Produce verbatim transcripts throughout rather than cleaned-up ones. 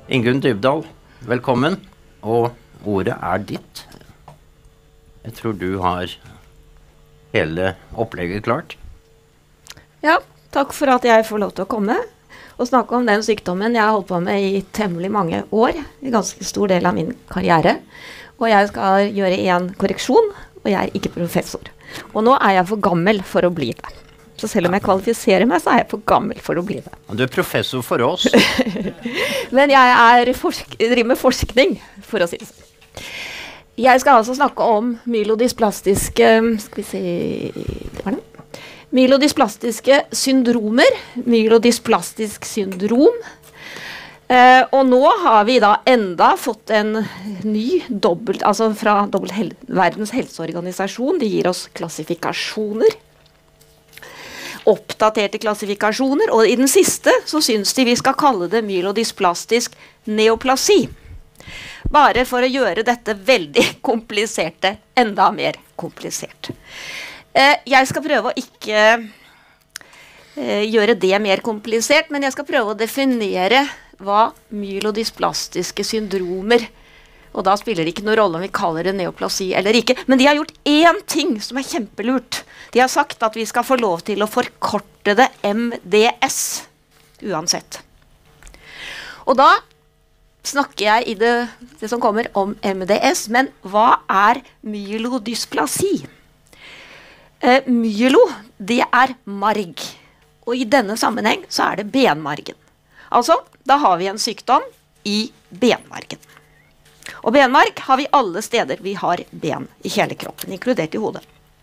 Ingunn Dybdahl, velkommen, og ordet er ditt. Jeg tror du har hele opplegget klart. Ja, takk for at jeg får lov til å komme og snakke om den sykdommen jeg har holdt på med i temmelig mange år, en ganske stor del av min karriere. Og jeg skal gjøre en korreksjon, og jeg er ikke professor. Og nå er jeg for gammel for å bli det. Så selv om jeg kvalifiserer meg, så er jeg for gammel for å bli det. Du er professor for oss. Men jeg er forsk driver med forskning, for å si det sånn. Jeg skal altså snakke om myelodysplastiske, skal vi se, det var det. Myelodysplastiske syndromer, myelodisplastisk syndrom. Eh, og nå har vi da enda fått en ny dobbelt, altså fra dobbelt hel Verdens helseorganisasjon, de gir oss klassifikasjoner. Oppdaterte klassifikasjoner, og i den siste så syns de vi skal kalle det myelodysplastisk neoplasi. Bare for å gjøre dette veldig kompliserte, enda mer komplisert. Eh, jeg skal prøve å ikke eh, gjøre det mer komplisert, men jeg skal prøve å definere hva myelodysplastiske syndromer, og da spiller det ikke noen rolle om vi kaller det neoplasi eller ikke, men de har gjort én ting som er kjempelurt. De har sagt at vi skal få lov til å forkorte det M D S, uansett. Og da snakker jeg i det, det som kommer om M D S, men hva er myelodysplasi? Eh, myelo, det er marg, og i denne sammenheng så er det benmargen. Altså, da har vi en sykdom i benmargen. Og benmarg har vi alle steder vi har ben i hele kroppen, inkludert i hodet.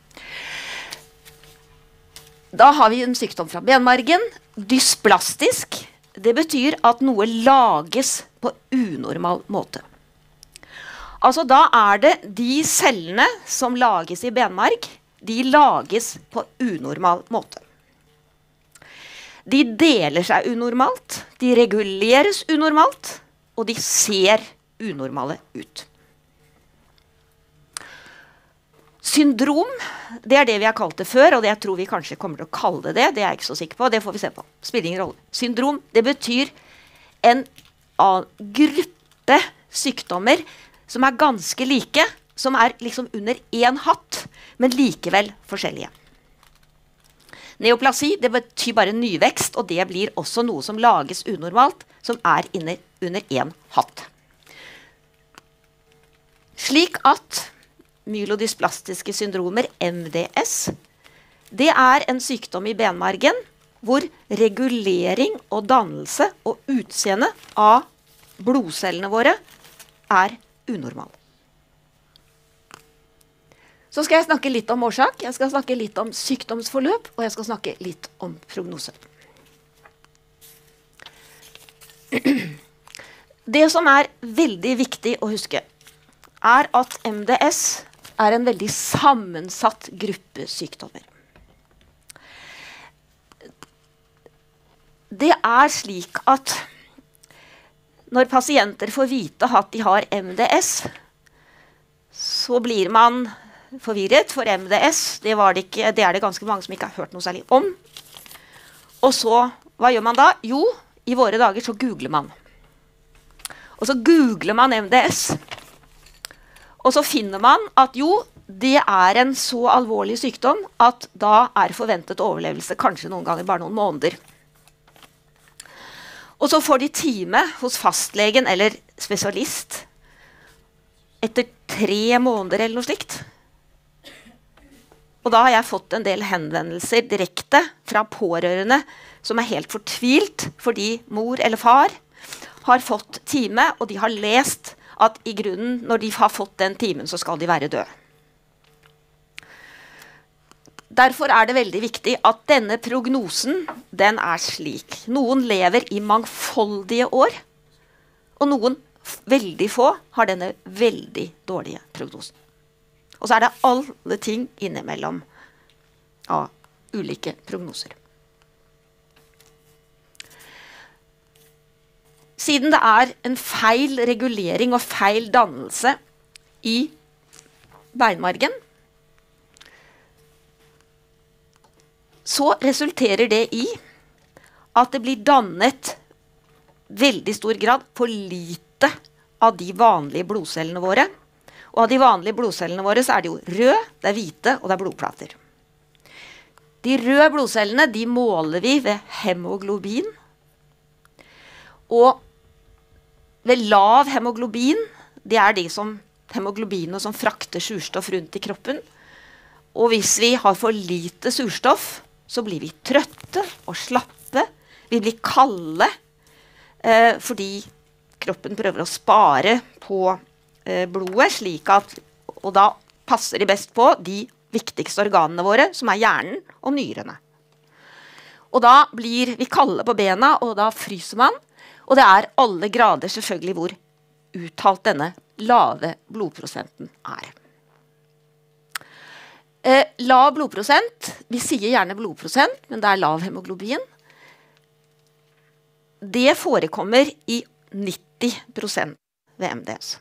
Da har vi en sykdom fra benmargen. Dysplastisk, det betyr at noe lages på unormal måte. Altså da er det de cellene som lages i benmarg, de lages på unormal måte. De deler seg unormalt, de reguleres unormalt, og de ser unormale ut. Syndrom, det er det vi har kalt det før, og det jeg tror vi kanskje kommer til å kalle det det, det er jeg ikke så sikker på, det får vi se på. Spiller ingen rolle. Syndrom, det betyr en gruppe sykdommer som er ganske like, som er liksom under en hatt, men likevel forskjellige. Neoplasi, det betyr bare nyvekst, og det blir også noe som lages unormalt, som er inne under en hatt. Slik at myelodysplastiske syndromer, M D S, det er en sykdom i benmargen hvor regulering og dannelse og utseende av blodcellene våre er unormal. Så skal jeg snakke litt om årsak, jeg skal snakke litt om sykdomsforløp, og jeg skal snakke litt om prognose. Det som er veldig viktig å huske, er at M D S er en veldig sammensatt gruppe sykdommer. Det er slik at når pasienter får vite at de har M D S, så blir man forvirret, for M D S, det, var det, ikke, det er det ganske mange som ikke har hørt noe særlig om. Og så, hva gjør man da? Jo, i våre dager så googler man. Og så googler man M D S, og så finner man at jo, det er en så alvorlig sykdom at da er forventet overlevelse kanskje noen ganger bare noen måneder. Og så får de time hos fastlegen eller spesialist etter tre måneder eller noe slikt. Og da har jeg fått en del henvendelser direkte fra pårørende som er helt fortvilt fordi mor eller far har fått time, og de har lest at i grunnen, når de har fått den timen, så skal de være døde. Derfor er det veldig viktig at denne prognosen, den er slik. Noen lever i mangfoldige år, og noen, veldig få, har denne veldig dårlige prognosen. Og så er det alle ting innimellom av ulike prognoser. Siden det er en feil regulering og feil dannelse i beinmargen, så resulterer det i at det blir dannet veldig stor grad for lite av de vanlige blodcellene våre. Og av de vanlige blodcellene våre så er det jo røde, det er hvite og det er blodplater. De røde blodcellene de måler vi ved hemoglobin. Og ved lav hemoglobin, det er de som, hemoglobinene som frakter surstoff rundt i kroppen. Og hvis vi har for lite surstoff, så blir vi trøtte og slappe. Vi blir kalde, eh, fordi kroppen prøver å spare på eh, blodet, slik at, og da passer de best på de viktigste organene våre, som er hjernen og nyrene. Og da blir vi kalde på bena, og da fryser man. Og det er alle grader selvfølgelig hvor uttalt denne lave blodprosenten er. Eh, lav blodprosent, vi sier gjerne blodprosent, men det er lav hemoglobin. Det forekommer i nitti prosent ved M D S.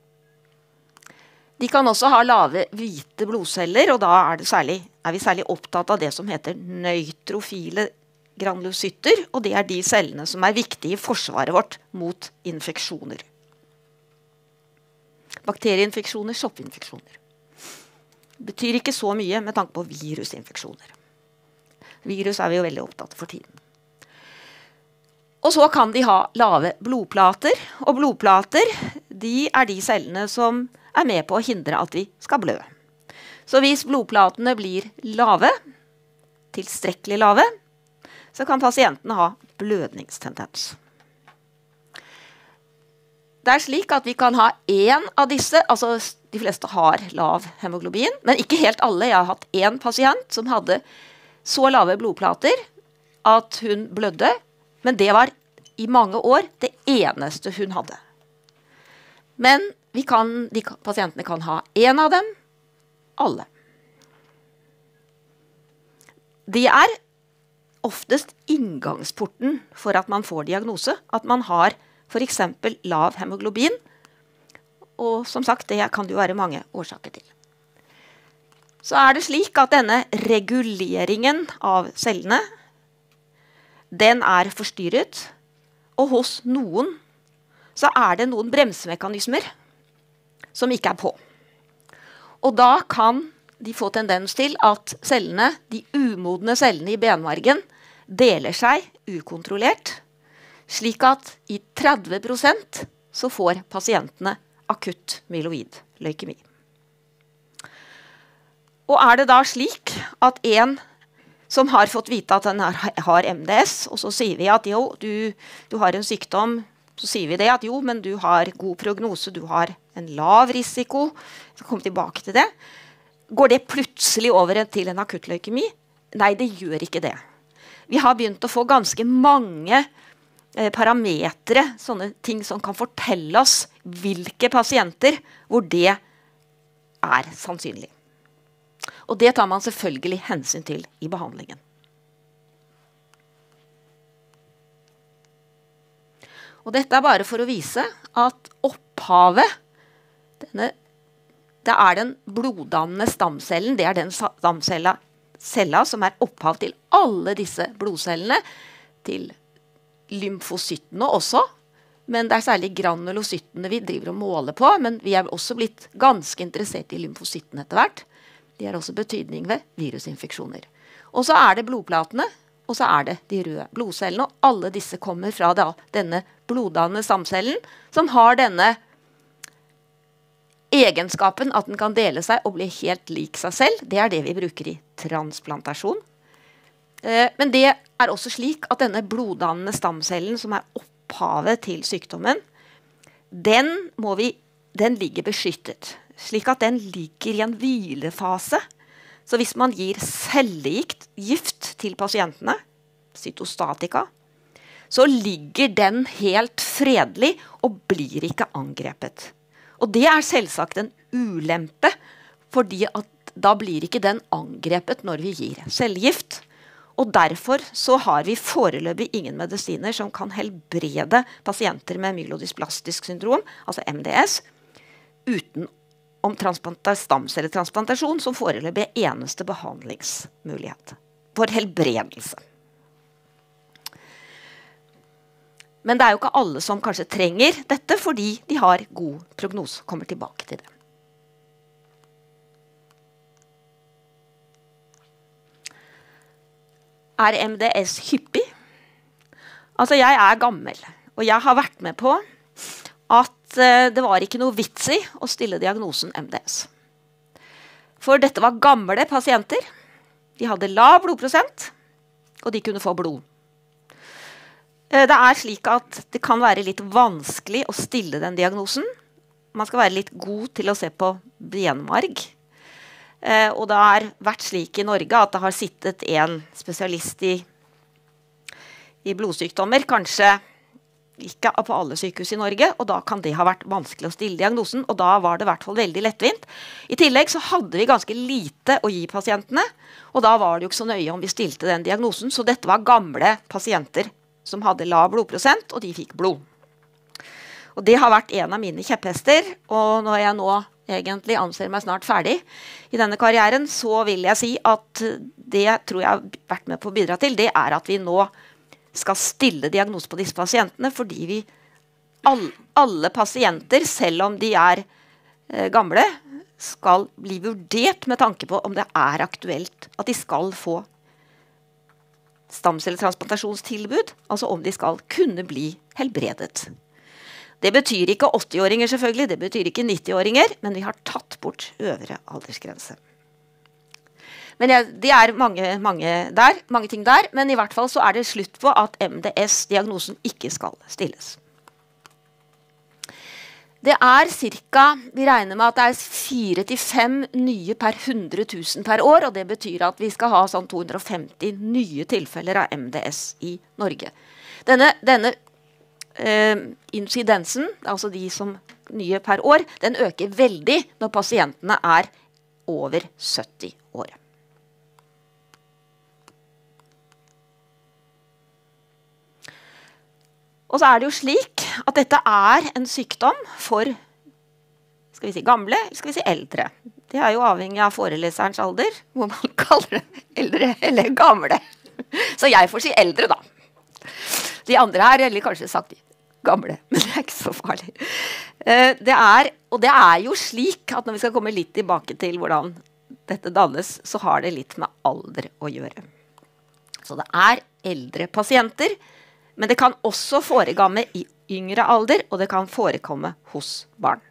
De kan også ha lave hvite blodceller, og da er, det særlig, er vi særlig opptatt av det som heter nøytrofile granulocytter, og det er de cellene som er viktige i forsvaret vårt mot infeksjoner. Bakterieinfeksjoner, soppinfeksjoner. Det betyr ikke så mye med tanke på virusinfeksjoner. Virus er vi jo veldig opptatt for tiden. Og så kan de ha lave blodplater, og blodplater de er de cellene som er med på å hindre at vi skal blø. Så hvis blodplatene blir lave, tilstrekkelig lave, så kan pasientene ha blødningstendens. Det er slik at vi kan ha en av disse, altså de fleste har lav hemoglobin, men ikke helt alle. Jeg har hatt en pasient som hadde så lave blodplater at hun blødde, men det var i mange år det eneste hun hadde. Men vi kan, de pasientene kan ha en av dem, alle. Det er oftest inngangsporten for at man får diagnose, at man har for eksempel lav hemoglobin, og som sagt, det kan det jo være mange årsaker til. Så er det slik at denne reguleringen av cellene, den er forstyrret, og hos noen så er det noen bremsemekanismer som ikke er på. Og da kan de få tendens til at cellene, de umodne cellene i benmargen, deler seg ukontrollert, slik at i tretti prosent så får pasientene akutt myeloid leukemi. Og er det da slik at en som har fått vite at den har M D S, og så sier vi at jo, du, du har en sykdom, så sier vi det at jo, men du har god prognose, du har en lav risiko, så kommer tilbake til det. Går det plutselig over til en akutt leukemi? Nei, det gjør ikke det. Vi har begynt å få ganske mange eh, parametre, sånne ting som kan fortelle oss hvilke pasienter hvor det er sannsynlig. Og det tar man selvfølgelig hensyn til i behandlingen. Og dette er bare for å vise at opphavet, denne, det er den bloddannende stamcellen, det er den stamcella cella som er opphav til alle disse blodcellene, til lymfocyttene også, men det er særlig granulocyttene vi driver og måler på, men vi er også blitt ganske interessert i lymfocyttene etter hvert. De har også betydning ved virusinfeksjoner. Og så er det blodplatene, og så er det de røde blodcellene, og alle disse kommer fra da, denne bloddannende stamcellen, som har denne egenskapen at den kan dele seg og bli helt lik seg selv. Det er det vi bruker i transplantasjon. Eh, men det er også slik at denne bloddannende stamcellen, som er opphavet til sykdommen, den, må vi, den ligger beskyttet, slik at den ligger i en hvilefase. Så hvis man gir cellegift gift til pasientene, cytostatika, så ligger den helt fredelig og blir ikke angrepet. Og det er selvsagt en ulempe, fordi at da blir ikke den angrepet når vi gir cellegift. Og derfor så har vi foreløpig ingen medisiner som kan helbrede pasienter med myelodysplastisk syndrom, altså M D S, uten om stamcelletransplantasjon som foreløpig er eneste behandlingsmulighet for helbredelse. Men det er jo ikke alle som kanskje trenger dette, fordi de har god prognose. Kommer tilbake til det. Er M D S hyppig? Altså, jeg er gammel, og jeg har vært med på at uh, det var ikke noe vits i å stille diagnosen M D S. For dette var gamle pasienter. De hadde lav blodprosent, og de kunne få blod. Uh, det er slik at det kan være litt vanskelig å stille den diagnosen. Man skal være litt god til å se på benmarg. Uh, og det har vært slik i Norge at det har sittet en spesialist i, i blodsykdommer, kanskje ikke på alle sykehus i Norge, og da kan det ha vært vanskelig å stille diagnosen, og da var det i hvert fall veldig lettvint. I tillegg så hadde vi ganske lite å gi pasientene, og da var det jo ikke så nøye om vi stilte den diagnosen, så dette var gamle pasienter som hadde lav blodprosent, og de fikk blod. Og det har vært en av mine kjepphester, og når jeg nå egentlig anser meg snart ferdig i denne karrieren, så vil jeg si at det tror jeg har vært med på å bidra til, det er at vi nå skal stille diagnose på disse pasientene, fordi vi, all, alle pasienter, selv om de er eh, gamle, skal bli vurdert med tanke på om det er aktuelt at de skal få stamcelletransplantasjonstilbud, altså om de skal kunne bli helbredet. Det betyr ikke åtti-åringer selvfølgelig, det betyr ikke nitti-åringer, men vi har tatt bort øvre aldersgrense. Men jeg, det er mange, mange, der, mange ting der, men i hvert fall så er det slutt på at M D S-diagnosen ikke skal stilles. Det er cirka, vi regner med at det er fire til fem nye per hundre tusen per år, og det betyr at vi skal ha sånn to hundre og femti nye tilfeller av M D S i Norge. Denne, denne uh, incidensen, altså de som nye per år, den øker veldig når pasientene er over sytti år. Og så er det jo slik at dette er en sykdom for skal vi si gamle, skal vi si eldre. Det er jo avhengig av foreleserens alder, hvor man kaller det eldre eller gamle. Så jeg får si eldre da. De andre her, eller kanskje sagt gamle, men det er ikke så farlig. Det er, og det er jo slik at når vi skal komme litt tilbake til hvordan dette dannes, så har det litt med alder å gjøre. Så det er eldre pasienter, men det kan også forekomme i yngre alder, og det kan forekomme hos barn.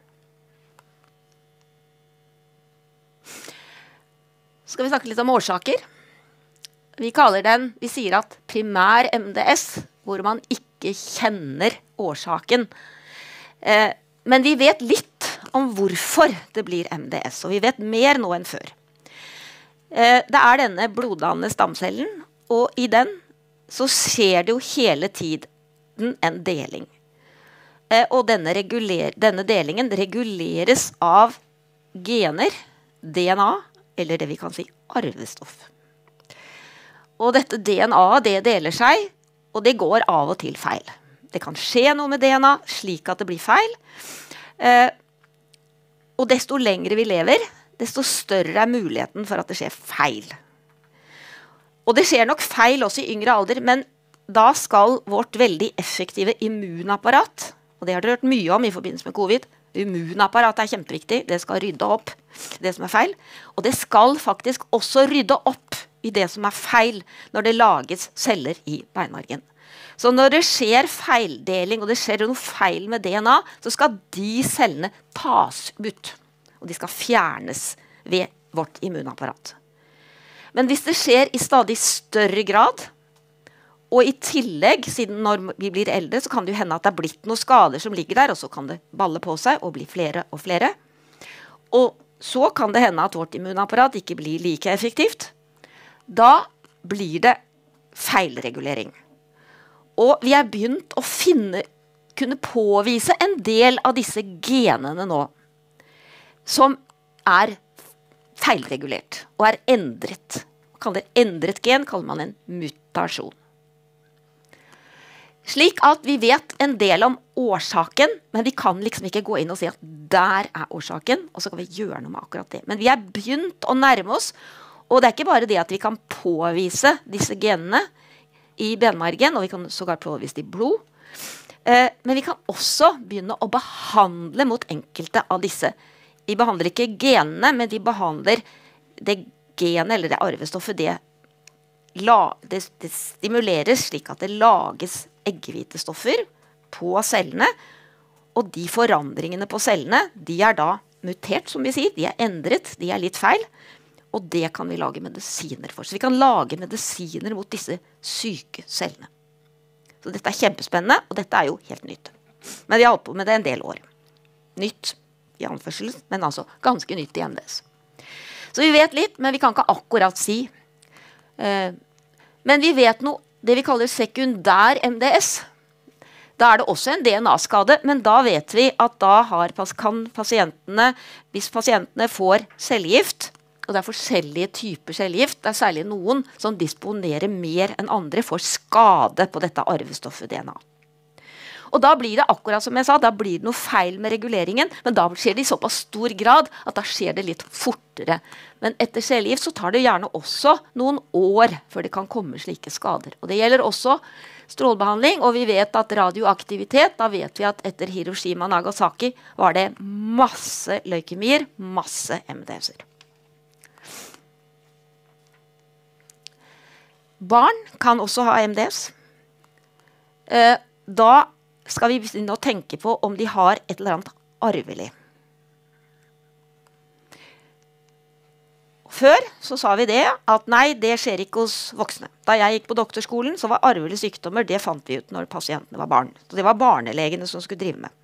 Skal vi snakke litt om årsaker? Vi kaller den, vi sier at primær M D S, hvor man ikke kjenner årsaken. Eh, men vi vet litt om hvorfor det blir M D S, og vi vet mer nå enn før. Eh, det er denne bloddannende stamcellen, og i den så skjer det jo hele tiden en deling. Eh, og denne, reguler, denne delingen reguleres av gener, D N A, eller det vi kan si arvestoff. Og dette D N A, det deler seg, og det går av og til feil. Det kan skje noe med D N A, slik at det blir feil. Eh, og desto lengre vi lever, desto større er muligheten for at det skjer feil. Og det skjer nok feil også i yngre alder, men da skal vårt veldig effektive immunapparat, og det har dere hørt mye om i forbindelse med covid, immunapparatet er kjempeviktig, det skal rydde opp det som er feil, og det skal faktisk også rydde opp i det som er feil når det lages celler i beinmargen. Så når det skjer feildeling, og det skjer noe feil med D N A, så skal de cellene tas ut, og de skal fjernes ved vårt immunapparat. Men hvis det skjer i stadig større grad, og i tillegg, siden når vi blir eldre, så kan det jo hende at det er blitt noen skader som ligger der, og så kan det balle på seg og bli flere og flere. Og så kan det hende at vårt immunapparat ikke blir like effektivt. Da blir det feilregulering. Og vi har begynt å finne, kunne påvise en del av disse genene nå, som er feilregulert og er endret. Kaller det endret gen, kaller man en mutasjon. Slik at vi vet en del om årsaken, men vi kan liksom ikke gå inn og si at der er årsaken, og så kan vi gjøre noe med akkurat det. Men vi har begynt å nærme oss, og det er ikke bare det at vi kan påvise disse genene i benmargen, og vi kan sågar påvise det i blod, Eh, men vi kan også begynne å behandle mot enkelte av disse. Vi behandler ikke genene, men vi behandler det genet eller det arvestoffet. Det, la, det, det stimuleres slik at det lages eggehvitestoffer på cellene. Og de forandringene på cellene, de er da mutert, som vi sier. De er endret, de er litt feil. Og det kan vi lage medisiner for. Så vi kan lage medisiner mot disse syke cellene. Så dette er kjempespennende, og dette er jo helt nytt. Men vi har holdt på med det en del år. Nytt i anførsel, men altså ganske nytt i M D S. Så vi vet litt, men vi kan ikke akkurat si. Eh, men vi vet noe, det vi kaller sekundær M D S. Da er det også en D N A-skade, men da vet vi at da har, kan pasientene, hvis pasientene får cellegift, og det er forskjellige typer cellegift, det er særlig noen som disponerer mer enn andre for skade på dette arvestoffet D N A. Og da blir det akkurat som jeg sa, da blir det noe feil med reguleringen, men da skjer det i såpass stor grad at da skjer det litt fortere. Men etter cellegift så tar det gjerne også noen år før det kan komme slike skader. Og det gjelder også strålebehandling, og vi vet at radioaktivitet, da vet vi at etter Hiroshima og Nagasaki var det masse leukemier, masse M D S-er. Barn kan også ha M D S. Eh, da skal vi begynne å tenke på om de har et eller annet arvelig. Før så sa vi det, at nei, det skjer ikke hos voksne. Da jeg gikk på doktorskolen, så var arvelige sykdommer, det fant vi ut når pasientene var barn. Så det var barnelegene som skulle drive med.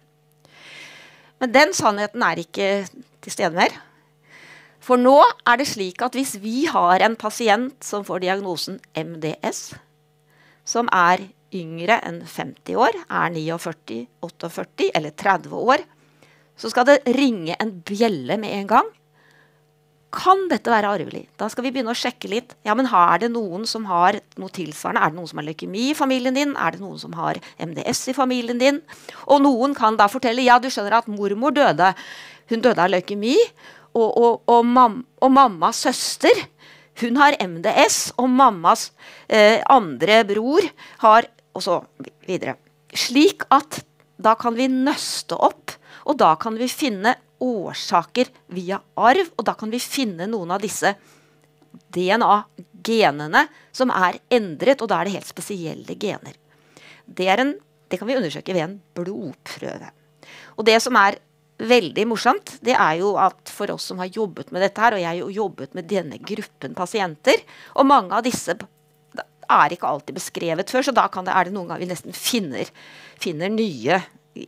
Men den sannheten er ikke til stede mer. For nå er det slik at hvis vi har en pasient som får diagnosen M D S, som er yngre enn femti år, er førtini, førtiåtte eller tretti år, så skal det ringe en bjelle med en gang. Kan dette være arvelig? Da skal vi begynne å sjekke litt. Ja, men er det noen som har noe tilsvarende? Er det noen som har leukemi i familien din? Er det noen som har M D S i familien din? Og noen kan da fortelle, ja, du skjønner at mormor døde. Hun døde av leukemi. Og, og, og, mam, og mammas søster, hun har M D S, og mammas eh, andre bror har, og så videre. Slik at da kan vi nøste opp, og da kan vi finne årsaker via arv, og da kan vi finne noen av disse D N A-genene som er endret, og da er det helt spesielle gener. Det, er en, det kan vi undersøke ved en blodprøve. Og det som er veldig morsomt, det er jo at for oss som har jobbet med dette her, og jeg har jo jobbet med denne gruppen pasienter, og mange av disse er ikke alltid beskrevet før, så da kan det, er det noen ganger vi nesten finner, finner nye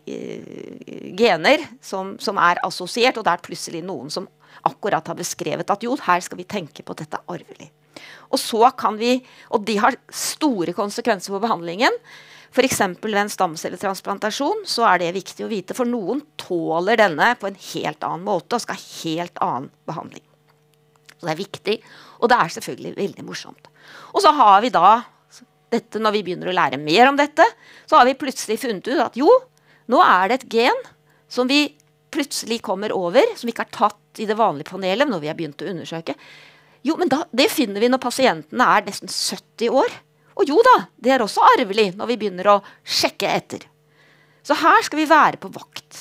uh, gener som, som er assosiert, og det er plutselig noen som akkurat har beskrevet at jo, her skal vi tenke på dette arvelig. Og så kan vi, og de har store konsekvenser for behandlingen. For eksempel ved en stamcelletransplantasjon så er det viktig å vite, for noen tåler denne på en helt annen måte og skal ha helt annen behandling. Så det er viktig, og det er selvfølgelig veldig morsomt. Og så har vi da, dette, når vi begynner å lære mer om dette, så har vi plutselig funnet ut at jo, nå er det et gen som vi plutselig kommer over, som ikke er tatt i det vanlige panelet når vi har begynt å undersøke. Jo, men da, det finner vi når pasientene er nesten sytti år. Og jo da, det er også arvelig når vi begynner å sjekke etter. Så her skal vi være på vakt.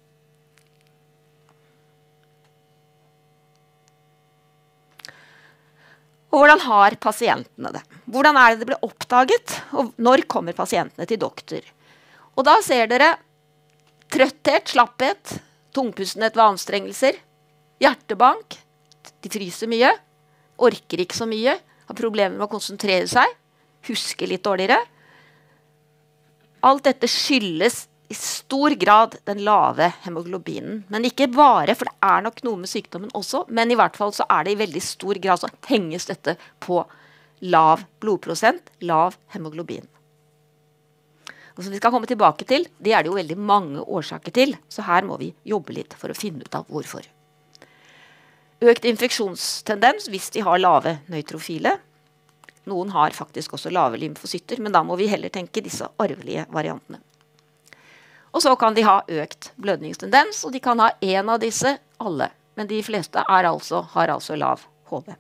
Og hvordan har pasientene det? Hvordan er det det ble oppdaget? Og når kommer pasientene til doktor? Og da ser dere trøtthet, slapphet, tungpustenhet ved anstrengelser, hjertebank, de fryser mye, orker ikke så mye, har problemer med å konsentrere seg, husker litt dårligere. Alt dette skyldes i stor grad den lave hemoglobinen. Men ikke bare, for det er nok noe med sykdommen også, men i hvert fall så er det i veldig stor grad så henges dette på lav blodprosent, lav hemoglobin. Og som vi skal komme tilbake til, det er det jo veldig mange årsaker til, så her må vi jobbe litt for å finne ut av hvorfor. Økt infeksjonstendens hvis de har lave nøytrofile. Noen har faktisk også lave lymfocytter, men da må vi heller tenke disse arvelige variantene. Og så kan de ha økt blødningstendens, og de kan ha en av disse, alle. Men de fleste er altså, har altså lav H B.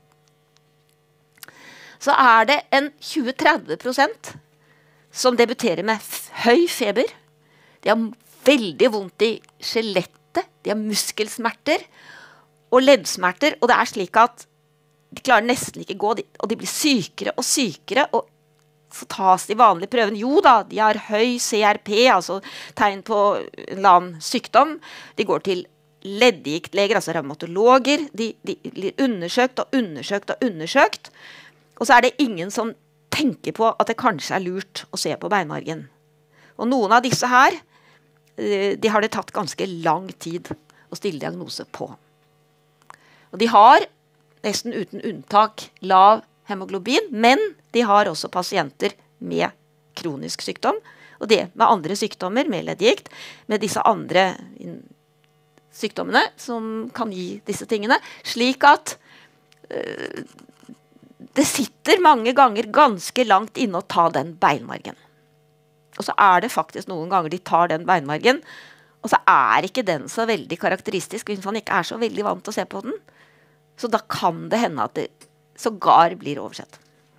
Så er det en tjue til tretti prosent som debuterer med høy feber, de har veldig vondt i skjelettet, de har muskelsmerter og leddsmerter, og det er slik at de klarer nesten ikke gå, og de blir sykere og sykere, og så tas de vanlige prøvene. Jo da, de har høy C R P, altså tegn på en eller annen sykdom. De går til leddgiktleger, altså revmatologer. De, de blir undersøkt og undersøkt og undersøkt. Og så er det ingen som tenker på at det kanskje er lurt å se på beinmargen. Og noen av disse her, de har det tatt ganske lang tid å stille diagnose på. Og de har nesten uten unntak lav hemoglobin, men de har også pasienter med kronisk sykdom, og det med andre sykdommer, med leddgikt, med disse andre sykdommene som kan gi disse tingene, slik at øh, det sitter mange ganger ganske langt inne å ta den beinmargen. Og så er det faktisk noen ganger de tar den beinmargen, og så er ikke den så veldig karakteristisk, hvis man ikke er så veldig vant til å se på den. Så da kan det hende at det sågar blir oversett.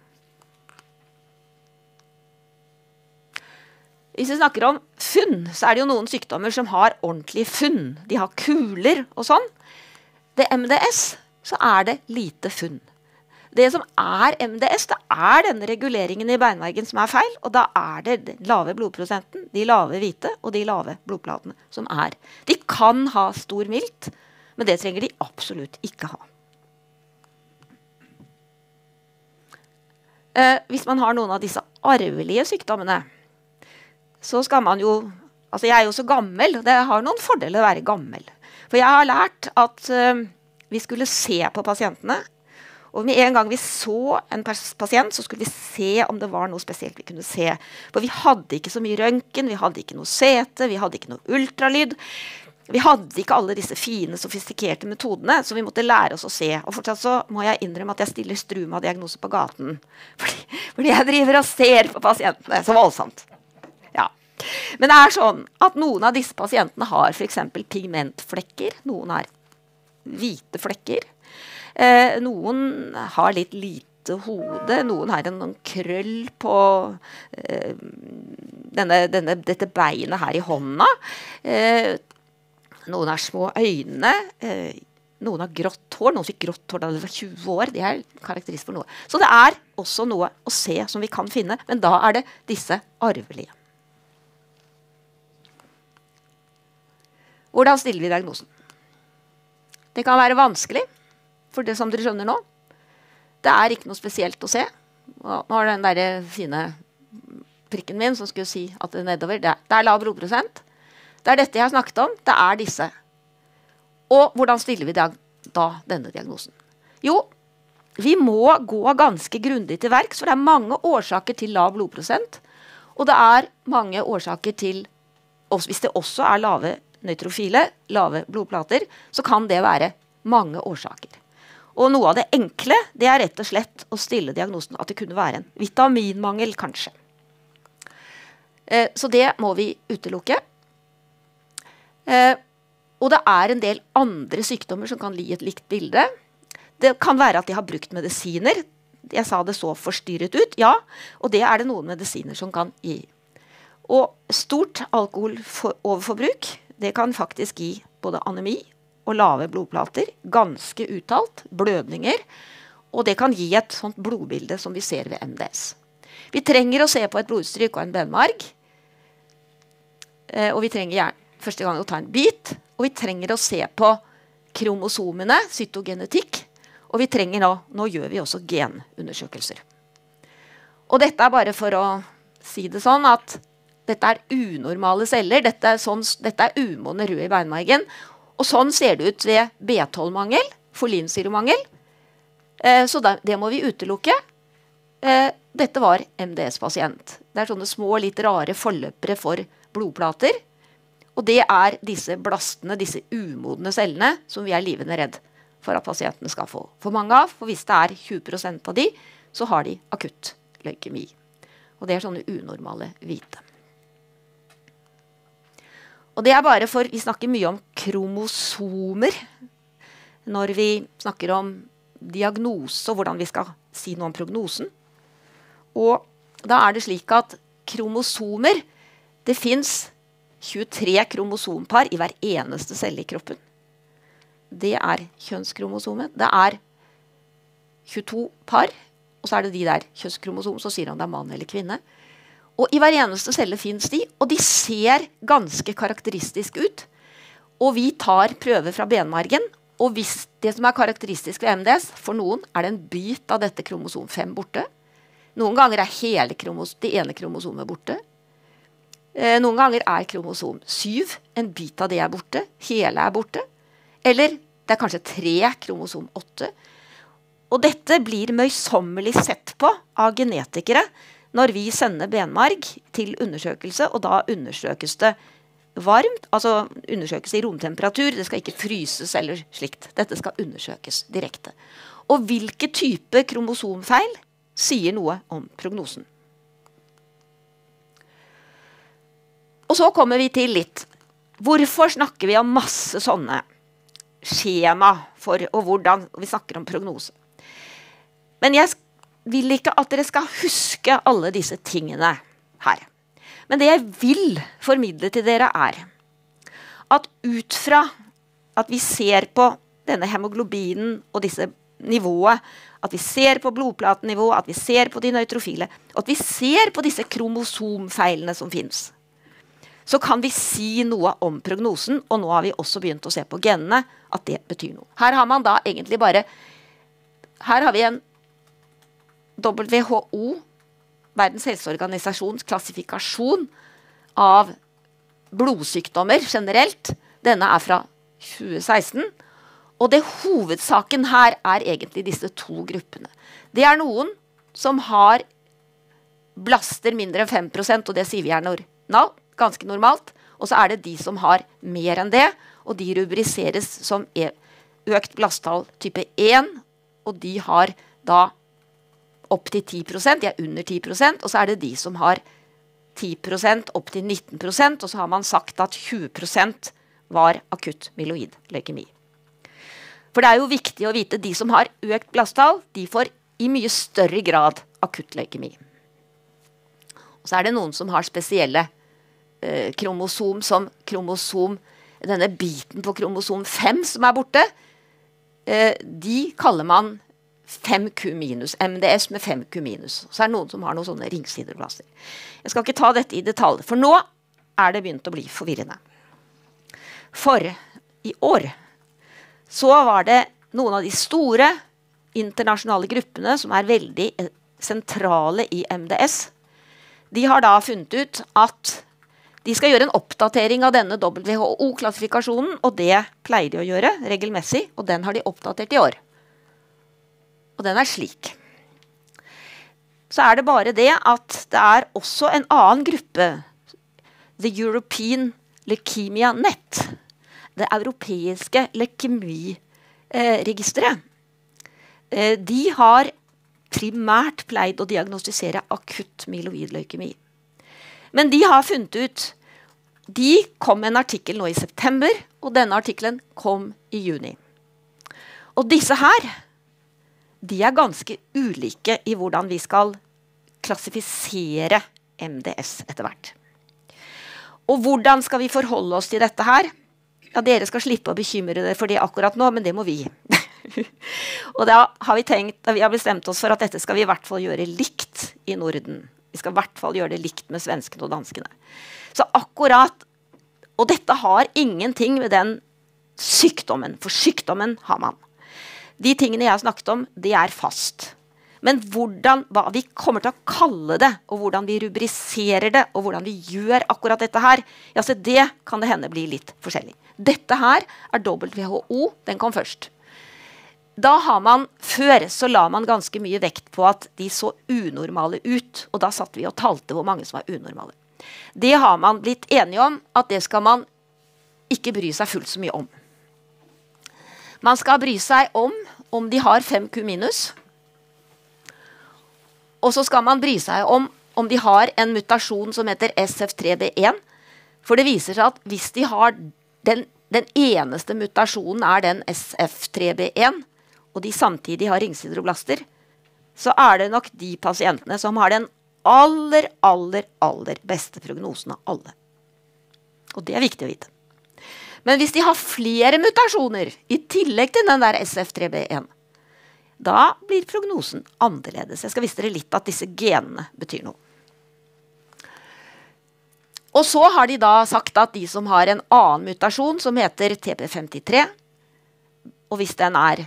Hvis vi snakker om funn, så er det jo noen sykdommer som har ordentlige funn. De har kuler og sånn. Ved M D S så er det lite funn. Det som er M D S, det er denne reguleringen i beinmargen som er feil, og da er det den lave blodprosenten, de lave hvite og de lave blodplatene som er. De kan ha stor milt, men det trenger de absolutt ikke ha. Eh, hvis man har noen av disse arvelige sykdommene, så skal man jo, altså jeg er jo så gammel, og det har noen fordeler å være gammel. For jeg har lært at eh, vi skulle se på pasientene, og med en gang vi så en pasient, så skulle vi se om det var noe spesielt vi kunne se. For vi hadde ikke så mye røntgen, vi hadde ikke noe C T, vi hadde ikke noe ultralyd. Vi hadde ikke alle disse fine, sofistikerte metodene, så vi måtte lære oss å se. Og fortsatt så må jeg innrømme at jeg stiller struma-diagnose på gaten. Fordi, fordi jeg driver og ser på pasientene så voldsomt. Ja. Men det er sånn at noen av disse pasientene har for eksempel pigmentflekker. Noen har hvite flekker. Eh, noen har litt lite hode. Noen har en, en krøll på eh, denne, denne, dette beinet her i hånda. Eh, Noen har små øyne, eh, noen har grått hår, noen fikk grått hår da de var tjue år, det er karakteristisk for noe. Så det er også noe å se som vi kan finne, men da er det disse arvelige. Hvordan stiller vi diagnosen? Det kan være vanskelig, for det som dere skjønner nå. Det er ikke noe spesielt å se. Nå har den der fine prikken min som skulle si at det er nedover, det er, det er lav blodprosent. Det er dette jeg har snakket om, det er disse. Og hvordan stiller vi da denne diagnosen? Jo, vi må gå ganske grundig til verks, for det er mange årsaker til lav blodprosent, og det er mange årsaker til, hvis det også er lave nøytrofile, lave blodplater, så kan det være mange årsaker. Og noe av det enkle, det er rett og slett å stille diagnosen at det kunne være en vitaminmangel, kanskje. Eh, så det må vi utelukke. Eh, og det er en del andre sykdommer som kan gi et likt bilde. Det kan være at de har brukt medisiner. Jeg sa det så forstyrret ut, ja. Og det er det noen medisiner som kan gi. Og stort alkoholoverforbruk, det kan faktisk gi både anemi og lave blodplater, ganske uttalt, blødninger. Og det kan gi et sånt blodbilde som vi ser ved M D S. Vi trenger å se på et blodtrykk og en benmarg. Eh, og vi trenger gjerne første gang å ta en bit, og vi trenger å se på kromosomene, cytogenetikk, og vi trenger nå, nå gjør vi også genundersøkelser. Og dette er bare for å si det sånn at dette er unormale celler, dette er, sånn, dette er umodne røde i beinmargen, og sånn ser det ut ved B tolv-mangel, folinsyremangel, eh, så det, det må vi utelukke. Eh, dette var M D S-pasient. Det er sånne små, litt rare forløpere for blodplater, og det er disse blastene, disse umodne cellene, som vi er livende redd for at pasientene skal få for mange av. For hvis det er tjue prosent av de, så har de akutt leukemi. Og det er sånne unormale hvite. Og det er bare for, vi snakker mye om kromosomer, når vi snakker om diagnose og hvordan vi skal si noe om prognosen. Og da er det slik at kromosomer, Det finnes tjuetre kromosompar i hver eneste celle i kroppen. Det er kjønnskromosomet. Det er tjueto par, og så er det de der kjønnskromosom, så sier han det er mann eller kvinne. Og i hver eneste celle finnes de, og de ser ganske karakteristisk ut. Og vi tar prøver fra benmargen, og hvis det som er karakteristisk ved M D S, for noen er det en bit av dette kromosom fem borte. Noen ganger er hele kromos, det ene kromosomet borte. Eh, noen ganger er kromosom syv, en bit av det er borte, hele er borte. Eller det er kanskje tre kromosom åtte. Og dette blir møysommelig sett på av genetikere når vi sender benmarg til undersøkelse, og da undersøkes det varmt, altså undersøkes i romtemperatur, det skal ikke fryses eller slikt. Dette skal undersøkes direkte. Og hvilke type kromosomfeil sier noe om prognosen. Og så kommer vi til litt. Hvorfor snakker vi om masse sånne skjema for, og hvordan vi snakker om prognose? Men jeg vil ikke at dere skal huske alle disse tingene her. Men det jeg vil formidle til dere er at ut fra at vi ser på denne hemoglobinen og disse nivået, at vi ser på blodplatenivået, at vi ser på de nøytrofile, og at vi ser på disse kromosomfeilene som finnes, så kan vi si noe om prognosen, og nå har vi også begynt å se på genene, at det betyr noe. Her har man da egentlig bare, her har vi en W H O, Verdens helseorganisasjons klassifikasjon av blodsykdommer generelt. Denne er fra tjue seksten, og det hovedsaken her er egentlig disse to gruppene. Det er noen som har blaster mindre enn fem prosent, og det sier vi er normalt, ganske normalt, og så er det de som har mer enn det, og de rubriseres som økt blasttall type én, og de har da opp til ti prosent, de er under ti prosent, og så er det de som har ti prosent opp til nitten prosent, og så har man sagt at tjue prosent var akutt myeloid leukemi. For det er jo viktig å vite, de som har økt blasttall, de får i mye større grad akutt leukemi. Og så er det noen som har spesielle eh, kromosom, som kromosom, denne biten på kromosom fem som er borte, eh, de kaller man fem Q minus, M D S med fem Q minus. Så er det noen som har noen sånne ringsiderblaster. Jeg skal ikke ta dette i detalj, for nå er det begynt å bli forvirrende. For i år så var det noen av de store internasjonale gruppene som er veldig sentrale i M D S. De har da funnet ut at de skal gjøre en oppdatering av denne W H O-klassifikasjonen, og det pleier de å gjøre regelmessig, og den har de oppdatert i år. Og den er slik. Så er det bare det at det er også en annen gruppe, The European Leukemia Net, det europeiske leukemiregisteret. Eh, de har primært pleid å diagnostisere akutt myeloid leukemi. Men de har funnet ut, de kom med en artikkel nå i september, og denne artikkelen kom i juni. Og disse her, de er ganske ulike i hvordan vi skal klassifisere M D S etter hvert. Og hvordan skal vi forholde oss til dette her? Ja, dere skal slippe å bekymre dere for det akkurat nå, men det må vi. Og da har vi tenkt, vi har bestemt oss for at dette skal vi i hvert fall gjøre likt i Norden. Vi skal i hvert fall gjøre det likt med svenskene og danskene. Så akkurat, og dette har ingenting med den sykdommen, for sykdommen har man. De tingene jeg har snakket om, det er fast. Men hvordan, hva vi kommer til å kalle det, og hvordan vi rubriserer det, og hvordan vi gjør akkurat dette her, ja, så det kan det hende bli litt forskjellig. Dette her er W H O, den kom først. Da har man, før så la man ganske mye vekt på at de så unormale ut, og da satt vi og talte hvor mange som var unormale. Det har man blitt enige om, at det skal man ikke bry seg fullt så mye om. Man skal bry seg om om de har fem Q minus, og så skal man bry seg om om de har en mutasjon som heter S F tre B én, for det viser seg at hvis de har den, den eneste mutasjonen er den S F tre B én, og de samtidig har ringsideroblaster, så er det nok de pasientene som har den aller, aller, aller beste prognosen av alle. Og det er viktig å vite. Men hvis de har flere mutasjoner i tillegg til den der S F tre B en, da blir prognosen annerledes. Jeg skal vise dere litt at disse genene betyr noe. Og så har de da sagt at de som har en annen mutasjon som heter T P femtitre, og hvis den er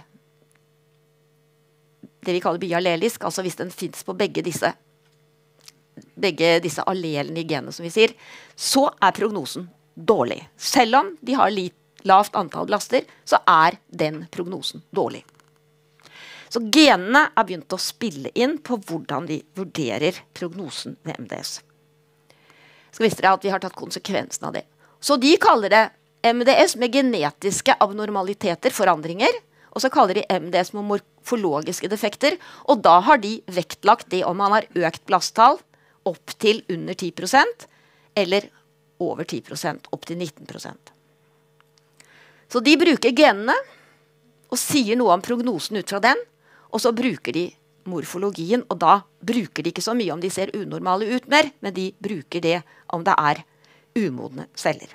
det vi kaller biallelisk, altså hvis den finnes på begge disse, begge disse allelene i genet som vi sier, så er prognosen dårlig. Selv om de har litt, lavt antall blaster, så er den prognosen dårlig. Så genene har begynt å spille inn på hvordan de vurderer prognosen ved M D S. Jeg skal vise dere at vi har tatt konsekvensen av det. Så de kaller det M D S med genetiske abnormaliteter, forandringer, og så kaller de M D S med morfologiske defekter, og da har de vektlagt det om man har økt blasttall opp til under ti prosent, eller over ti prosent, opp til nitten prosent. Så de bruker genene, og sier noe om prognosen ut fra den, og så bruker de morfologien, og da bruker de ikke så mye om de ser unormale ut mer, men de bruker det om det er umodne celler.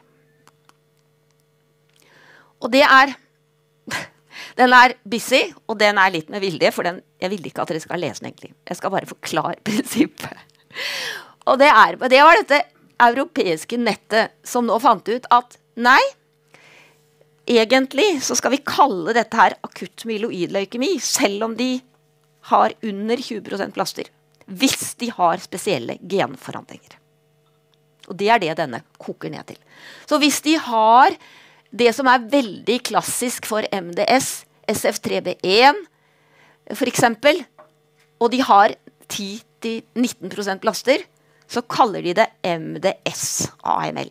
Og det er, den er busy, og den er litt med vilje, for den, jeg vil ikke at dere skal lese den egentlig. Jeg skal bare forklare prinsippet. Og det, er, det var dette europeiske nettet som nå fant ut at nei, egentlig så skal vi kalle dette her akutt myeloid leukemi, selv om de har under tjue prosent blaster, hvis de har spesielle genforandringer. Og det er det denne koker ned til. Så hvis de har det som er veldig klassisk for M D S, S F tre B en, for eksempel, og de har ti til nitten prosent blaster, så kaller de det M D S A M L.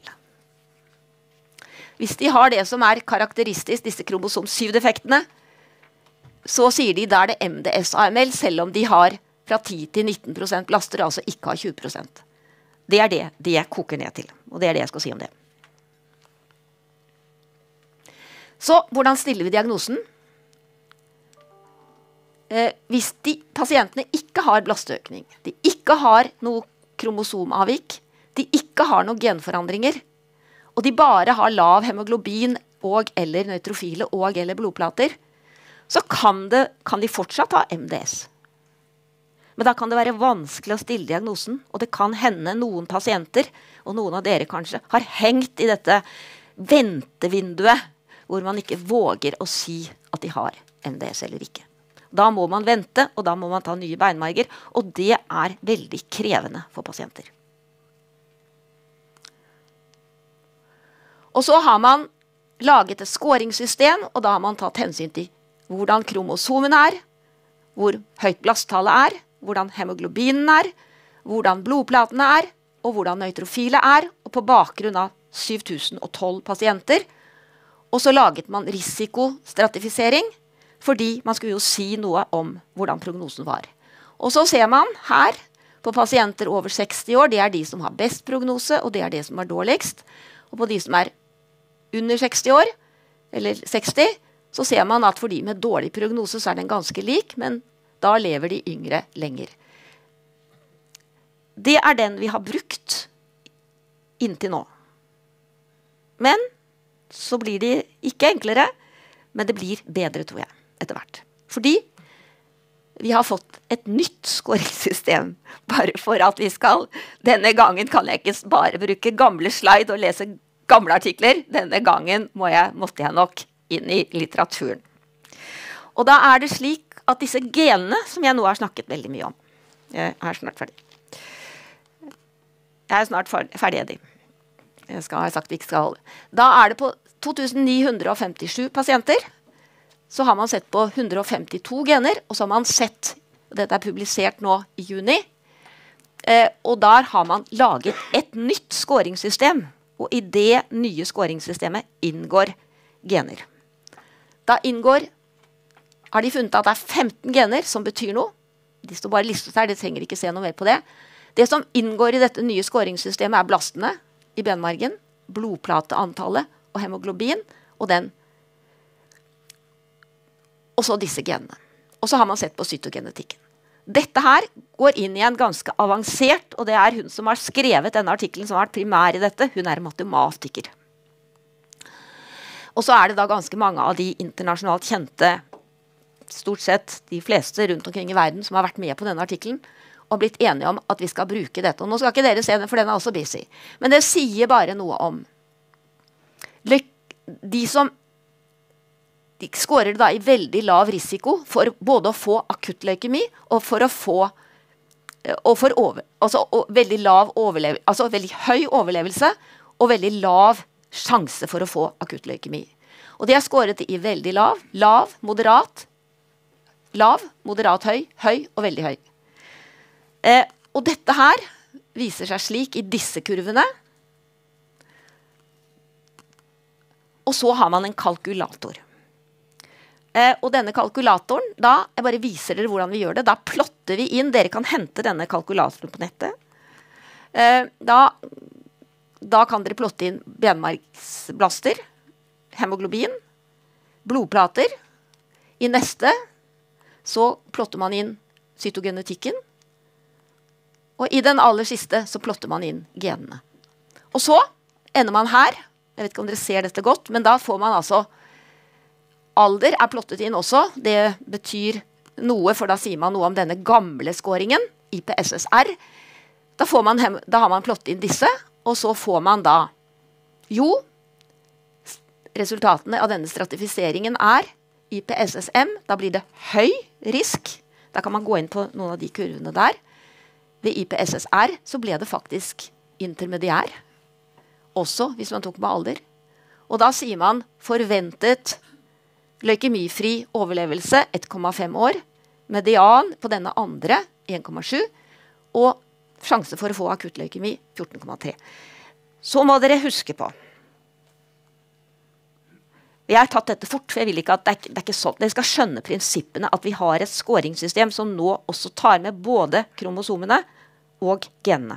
Hvis de har det som er karakteristisk, disse kromosom syv-defektene, så sier de der det M D S A M L, selv om de har fra ti til nitten prosent blaster, altså ikke har tjue prosent. Det er det det koker ned til, og det er det jeg skal si om det. Så, hvordan stiller vi diagnosen? Eh, hvis de pasientene ikke har blastøkning, de ikke har noe kromosomavvik, de ikke har noen genforandringer, og de bare har lav hemoglobin og eller nøytrofile og eller blodplater, så kan, det, kan de fortsatt ha M D S. Men da kan det være vanskelig å stille diagnosen, og det kan hende noen pasienter, og noen av dere kanskje, har hengt i dette ventevinduet, hvor man ikke våger å si at de har M D S eller ikke. Da må man vente, og da må man ta nye beinmarger, og det er veldig krevende for pasienter. Og så har man laget et scoringssystem, og da har man tatt hensyn til hvordan kromosomen er, hvor høyt blasttallet er, hvordan hemoglobinen er, hvordan blodplatene er, og hvordan nøytrofile er, og på bakgrunn av syv tusen og tolv pasienter. Og så laget man risikostratifisering, fordi man skulle jo si noe om hvordan prognosen var. Og så ser man her, på pasienter over seksti år, det er de som har best prognose, og det er det som er dårligst. Og på de som er under seksti år, eller seksti, så ser man at for de med dårlig prognose så er den ganske lik, men da lever de yngre lenger. Det er den vi har brukt inntil nå. Men så blir det ikke enklere, men det blir bedre, tror jeg, etter hvert. Fordi vi har fått et nytt scoringssystem, bare for at vi skal, denne gangen kan jeg ikke bare bruke gamle slide og lese gamle artikler, denne gangen må jeg, måtte jeg nok inn i litteraturen. Og da er det slik at disse genene, som jeg nå har snakket veldig mye om, jeg er snart ferdig. Jeg er snart ferdig, Eddie. Jeg skal ha sagt vi ikke skal holde. Da er det på to tusen ni hundre femtisju pasienter, så har man sett på hundre femtito gener, og så har man sett, dette er publisert nå i juni, eh, og der har man laget et nytt scoringssystem, og i det nye scoringsystemet inngår gener. Da inngår, har de funnet at det er femten gener som betyr noe. De står bare listet her, de trenger ikke se noe mer på det. Det som inngår i dette nye scoringssystemet er blastene i benmargen, blodplateantallet og hemoglobin, og den. Og så disse genene. Og så har man sett på cytogenetikken. Dette her går inn i en ganske avansert, og det er hun som har skrevet denne artikkelen som har vært primær i dette, hun er matematiker. Og så er det da ganske mange av de internasjonalt kjente, stort sett de fleste rundt omkring i verden som har vært med på denne artikkelen, og blitt enige om at vi skal bruke dette. Og nå skal ikke dere se den, for den er også busy. Men det sier bare noe om de som de skårer da i veldig lav risiko for både å få akutt leukemi og for å få og for over, altså, og veldig lav overleve, altså veldig høy overlevelse og veldig lav sjanse for å få akutt leukemi. Og de er skåret i veldig lav, lav, moderat, lav, moderat høy, høy og veldig høy. Eh, og dette her viser seg slik i disse kurvene. Og så har man en kalkulator. Eh, og denne kalkulatoren, da, jeg bare viser dere hvordan vi gjør det, da plotter vi inn, dere kan hente denne kalkulatoren på nettet. Eh, da, da kan dere plotte inn benmargsblaster, hemoglobin, blodplater. I neste så plotter man inn cytogenetikken. Og i den aller siste så plotter man inn genene. Og så ender man her. Jeg vet ikke om dere ser dette godt, men da får man altså alder er plottet inn også. Det betyr noe, for da sier man noe om denne gamle skåringen, I P S S R. Da, får man, da har man plottet inn disse, og så får man da jo, resultatene av denne stratifiseringen er I P S S M, da blir det høy risk. Da kan man gå inn på noen av de kurvene der. Ved I P S S R så ble det faktisk intermediær, også hvis man tok med alder. Og da sier man forventet leukemifri overlevelse ett komma fem år, median på denne andre en komma sju, og sjanse for å få akutt leukemi fjorten komma tre. Så må dere huske på. Jeg har tatt dette fort, for jeg vil ikke at det er, det er ikke sånn. Dere skal skjønne prinsippene at vi har et skåringssystem som nå også tar med både kromosomene og genene.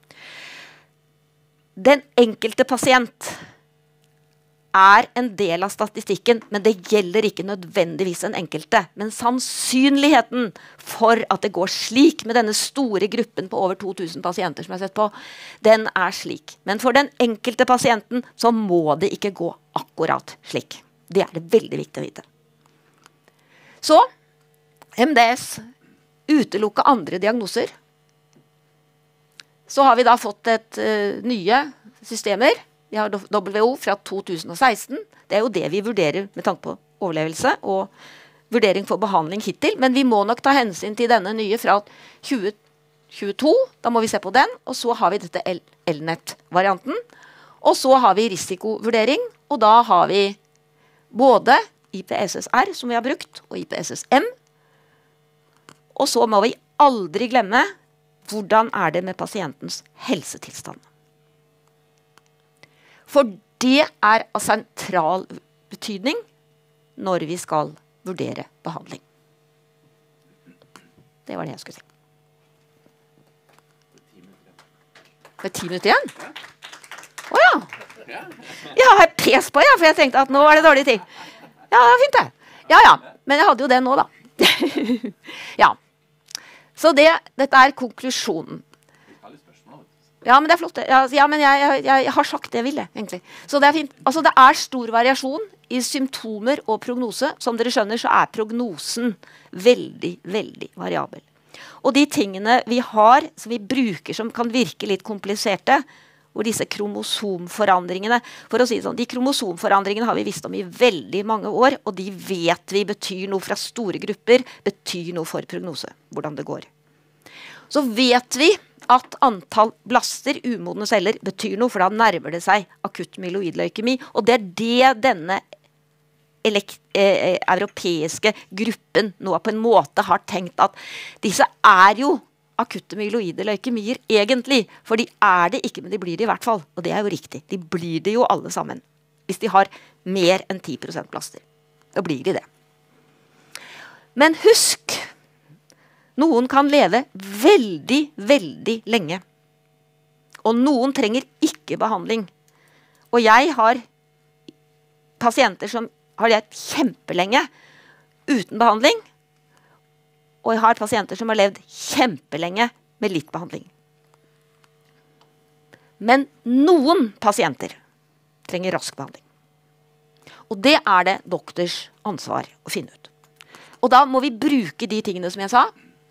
Den enkelte pasient er en del av statistikken, men det gjelder ikke nødvendigvis en enkelte. Men sannsynligheten for at det går slik med denne store gruppen på over to tusen pasienter som jeg har sett på, den er slik. Men for den enkelte pasienten så må det ikke gå akkurat slik. Det er det veldig viktig å vite. Så, M D S, utelukke andre diagnoser. Så har vi da fått et uh, nye systemer. Vi har W O fra to tusen og seksten. Det er jo det vi vurderer med tanke på overlevelse og vurdering for behandling hittil. Men vi må nok ta hensyn til denne nye fra tjue tjueto. Da må vi se på den. Og så har vi dette L N E T-varianten. Og så har vi risikovurdering. Og da har vi både I P S S R, som vi har brukt, og I P S S M. Og så må vi aldri glemme hvordan er det med pasientens helsetilstand. For det er av sentral betydning når vi skal vurdere behandling. Det var det jeg skulle si. Det er ti minutter igjen? Åja! Jeg har pes på, ja, for jeg tenkte at nå var det dårlig tid. Ja, det var fint det. Ja, ja. Men jeg hadde jo det nå, da. Ja. Så det, dette er konklusjonen. Ja, men det er flott. Ja, ja men jeg, jeg, jeg har sagt det jeg ville, egentlig. Så det er fint. Altså, det er stor variasjon i symptomer og prognose. Som dere skjønner, så er prognosen veldig, veldig variabel. Og de tingene vi har, som vi bruker, som kan virke litt kompliserte, hvor disse kromosomforandringene, for å si det sånn, de kromosomforandringene har vi visst om i veldig mange år, og de vet vi betyr noe fra store grupper, betyr noe for prognose, hvordan det går. Så vet vi at antall blaster, umodne celler, betyr noe, for da nærmer det seg akutt myeloidleukemi, og det er det denne eh, europeiske gruppen nå på en måte har tenkt at disse er jo akutte myeloide leukemier egentlig, for de er det ikke, men de blir det i hvert fall, og det er jo riktig. De blir det jo alle sammen, hvis de har mer enn ti prosent blaster. Da blir de det. Men husk, noen kan leve veldig, veldig lenge. Og noen trenger ikke behandling. Og jeg har pasienter som har levd kjempelenge uten behandling. Og jeg har pasienter som har levd kjempelenge med litt behandling. Men noen pasienter trenger rask behandling. Og det er det doktors ansvar å finne ut. Og da må vi bruke de tingene som jeg sa.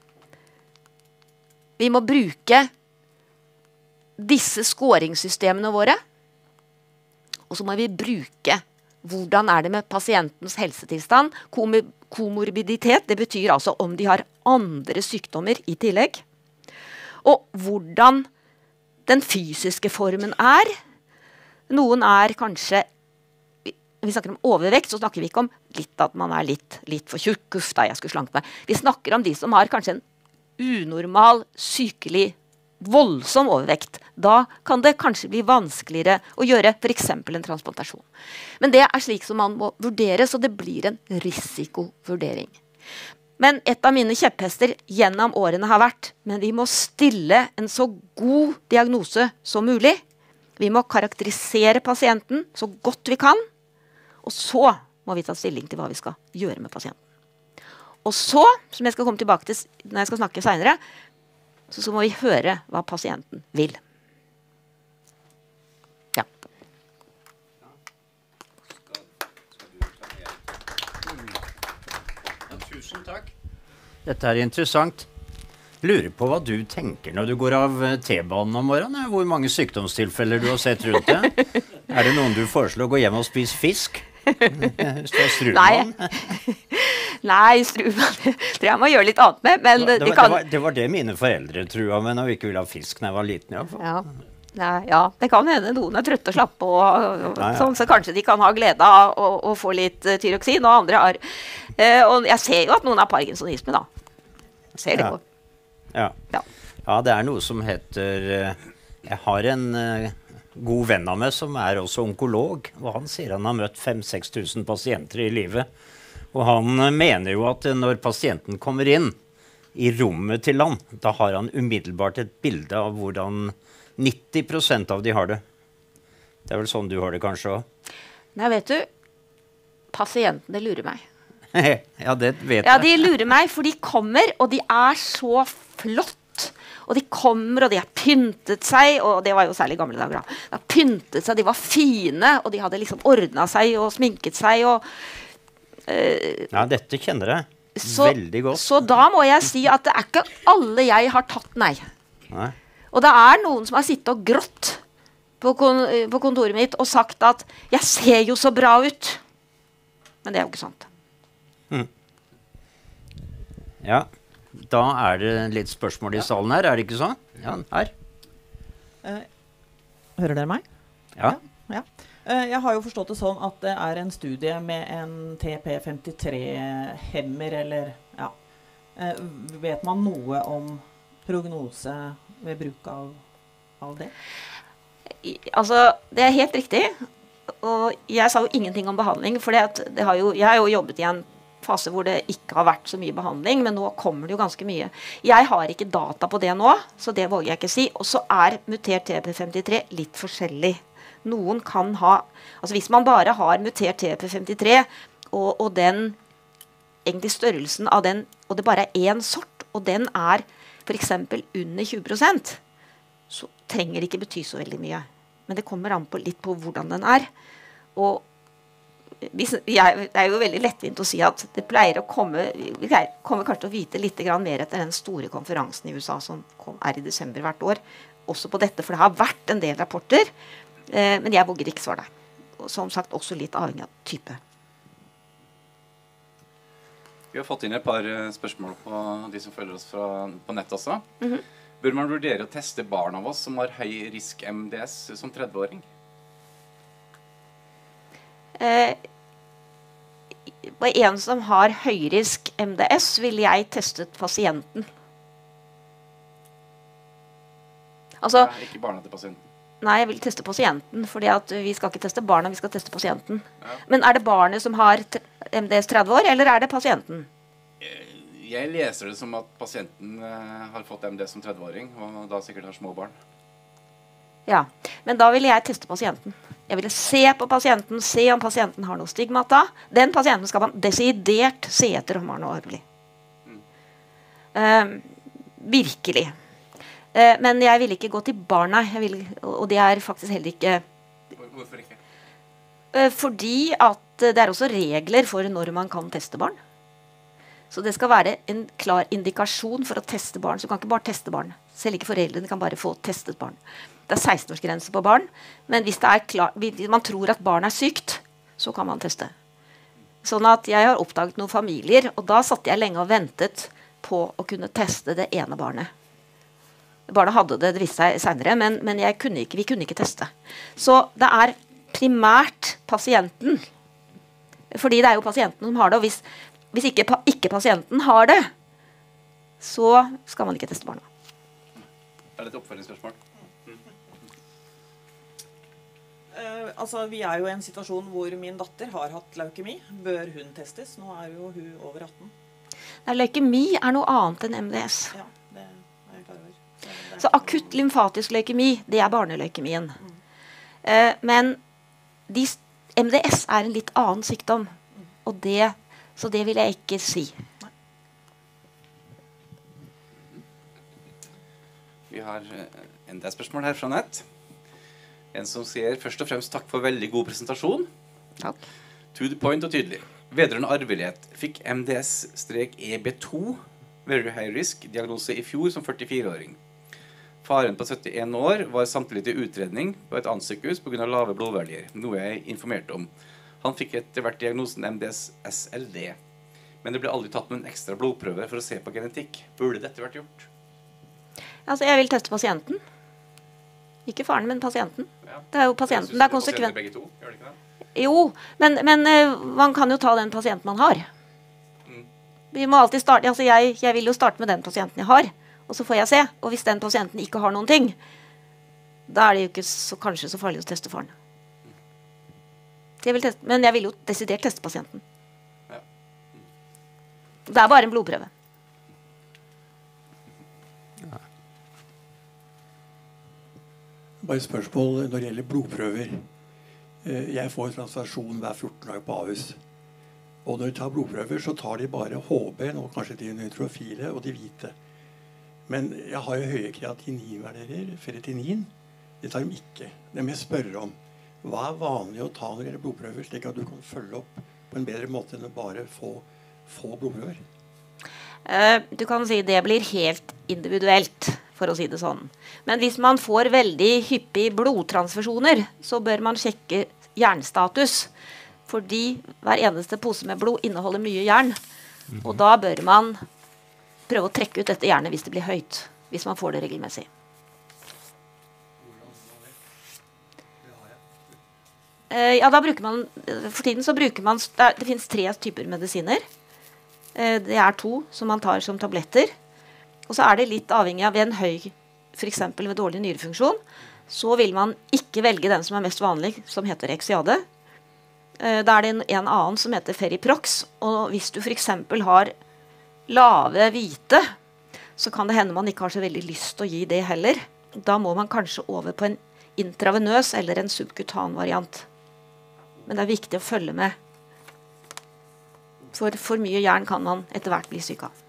Vi må bruke disse scoringssystemene våre. Og så må vi bruke hvordan er det med pasientens helsetilstand. Kom- komorbiditet, det betyr altså om de har andre sykdommer i tillegg. Og hvordan den fysiske formen er. Noen er kanskje, vi snakker om overvekt, så snakker vi ikke om litt at man er litt, litt for tjukk, uff da, jeg skulle slanke meg. Vi snakker om de som har kanskje en unormal, sykelig, voldsom overvekt. Da kan det kanskje bli vanskeligere å gjøre for eksempel en transplantasjon. Men det er slik som man må vurdere, så det blir en risikovurdering. Men et av mine kjepphester gjennom årene har vært, men vi må stille en så god diagnose som mulig. Vi må karakterisere pasienten så godt vi kan, og så må vi ta stilling til hva vi skal gjøre med pasienten. Og så, som jeg skal komme tilbake til når jeg skal snakke senere, så, så må vi høre hva pasienten vil. Ja. Tusen takk. Dette er interessant. Lurer på hva du tenker når du går av T-banen om morgenen. Hvor mange sykdomstilfeller du har sett rundt deg. Er det noen du foreslår å gå hjem og spise fisk? Strumann? Nei. Nei, strumann tror jeg må gjøre litt annet med. Men det, var, de kan... det, var, det var det mine foreldre trua med når vi ikke ville ha fisk når jeg var liten. I hvert fall. Ja. Nei, ja, det kan hende noen er trøtte og slappe, og, og, Nei, ja. sånn, så kanskje de kan ha glede av å, å få litt uh, tyroksin, og andre har. Uh, og jeg ser jo at noen har parkinsonisme, da. Jeg ser det Ja. på. Ja. Ja. ja, det er noe som heter eh, Jeg har en eh, god venn av meg som er også onkolog, og han sier han har møtt fem til seks tusen pasienter i livet. Og han eh, mener jo at når pasienten kommer inn i rommet til han, da har han umiddelbart et bilde av hvordan nitti prosent av de har det. Det er vel sånn du har det kanskje også? Nei, vet du, pasientene lurer meg. Ja, det vet Ja, jeg. de lurer meg, for de kommer, og de er så flott. Og de kommer, og de har pyntet seg, og det var jo særlig gamle dager da. De har pyntet seg, de var fine, og de hadde liksom ordnet seg og sminket seg, og... øh, Ja, dette kjenner jeg så, veldig godt. Så da må jeg si at det er ikke alle jeg har tatt nei. Nei. Og det er noen som har sittet og grått på, kon på kontoret mitt og sagt at jeg ser jo så bra ut. Men det er jo ikke sant. Ja, da er det litt spørsmål i salen her, er det ikke sånn? Ja, her. Eh, hører dere meg? Ja. Ja. Eh, jeg har jo forstått det sånn at det er en studie med en T P femtitre-hemmer, eller ja. Eh, vet man noe om prognose ved bruk av, av det? I, altså, det er helt riktig. Og jeg sa jo ingenting om behandling, for det har jo, jeg har jo jobbet i en fase hvor det ikke har vært så mye behandling, men nå kommer det jo ganske mye. Jeg har ikke data på det nå, så det våger jeg ikke si. Og så er mutert T P femtitre litt forskjellig. Noen kan ha, altså hvis man bare har mutert T P femtitre, og, og den, egentlig størrelsen av den, og det bare er én sort, og den er for eksempel under tjue prosent, så trenger det ikke bety så veldig mye. Men det kommer an på litt på hvordan den er. Og hvis, jeg, det er jo veldig lettvint å si at det pleier å komme, vi kommer kanskje til å vite litt grann mer etter den store konferansen i U S A som kom, er i desember hvert år, også på dette, for det har vært en del rapporter, eh, men jeg våger ikke svare deg. Og som sagt, også litt avhengig av type. Vi har fått inn et par eh, spørsmål på de som følger oss fra, på nett også. Mhm. Bør man vurdere å teste barn av oss som har høy risk M D S som tredveåring? Eh, på en som har høyrisk M D S vil jeg testet pasienten. Altså, Nei, ikke barna til pasienten. nei, jeg vil teste pasienten, fordi at vi skal ikke teste barna, vi skal teste pasienten. Ja. Men er det barnet som har t- M D S tretti år, eller er det pasienten? Jeg leser det som at pasienten eh, har fått M D S som tredveåring, og da sikkert har små barn. Ja, men da ville jeg teste pasienten. Jeg ville se på pasienten, se om pasienten har noe stigmata. Den pasienten skal man desidert se etter om han har noe arvelig. Eh, virkelig. Eh, men jeg vil ikke gå til barna, jeg vil, og det er faktisk heller ikke Hvorfor ikke? eh, fordi at det er også regler for når man kan teste barn. Så det skal være en klar indikasjon for å teste barn. Så du kan ikke bare teste barn. Selv ikke foreldrene kan bare få testet barn. Det er seksten-årsgrense på barn, men hvis det er klar, hvis man tror at barn er sykt, så kan man teste. Sånn at jeg har oppdaget noen familier, og da satt jeg lenge og ventet på å kunne teste det ene barnet. Barnet hadde det, det viste seg senere, men, men jeg kunne ikke, vi kunne ikke teste. Så det er primært pasienten. Fordi det er jo pasienten som har det, og hvis, hvis ikke, ikke pasienten har det, så skal man ikke teste barna. Er det et oppfølgingsspørsmål? Uh, altså, vi er jo i en situasjon hvor min datter har hatt leukemi. Bør hun testes? Nå er jo hun over atten. Nei, leukemi er noe annet enn M D S. Ja, det er jeg klar over. Så, Så akutt lymfatisk leukemi, det er barneleukemien. Mm. Uh, men de, M D S er en litt annen sykdom. Mm. Og det, så det vil jeg ikke si. Nei. Vi har enda et spørsmål her fra nett. En som sier først og fremst takk for veldig god presentasjon. Takk. To the point og tydelig. Vedrørende arvelighet fikk M D S-E B to very high risk diagnose i fjor som førtifire-åring. Faren på syttien år var samtidig til utredning på et annet sykehus på grunn av lave blodverdier, noe jeg informerte om. Han fikk etter hvert diagnosen M D S S L D, men det ble aldri tatt noen ekstra blodprøver for å se på genetikk. Burde dette vært gjort? Altså, jeg vil teste pasienten. Ikke faren, men pasienten. Ja. Det er jo pasienten. Det er konsekvent. Begge to, gjør det ikke det? Jo, men, men uh, man kan jo ta den pasienten man har. Mm. Vi må alltid starte, altså jeg, jeg vil jo starte med den pasienten jeg har, og så får jeg se. Og hvis den pasienten ikke har noen ting, da er det jo ikke så, kanskje så farlig å teste faren. Jeg vil teste, men jeg vil jo desidert teste pasienten. Ja. Mm. Det er bare en blodprøve. Bare spørsmål når det gjelder blodprøver. Jeg får transplantasjon hver fjorten dag på Ahus. Og når de tar blodprøver, så tar de bare H B, og kanskje de nøytrofile og de hvite. Men jeg har jo høye kreatininverdier, ferritinin. Det tar de ikke. Det må jeg spørre om. Hva er vanlig å ta når det gjelder blodprøver, slik at du kan følge opp på en bedre måte enn å bare få, få blodprøver? Uh, du kan si det blir helt individuelt, for å si det sånn. Men hvis man får veldig hyppig blodtransfusjoner, så bør man sjekke jernstatus. Fordi hver eneste pose med blod inneholder mye jern. Mm-hmm. Og da bør man prøve å trekke ut dette jernet hvis det blir høyt. Hvis man får det regelmessig. Uh, ja, da bruker man, for tiden så bruker man, det, det finnes tre typer medisiner. Uh, det er to som man tar som tabletter. Og så er det litt avhengig av ved en høy, for eksempel ved dårlig nyrefunksjon, så vil man ikke velge den som er mest vanlig, som heter Exiade. Uh, da er det en, en annen som heter Feriprox, og hvis du for eksempel har lave hvite, så kan det hende man ikke har så veldig lyst til å gi det heller. Da må man kanskje over på en intravenøs eller en subkutan variant. Men det er viktig å følge med. For for mye jern kan man etter hvert bli syk av.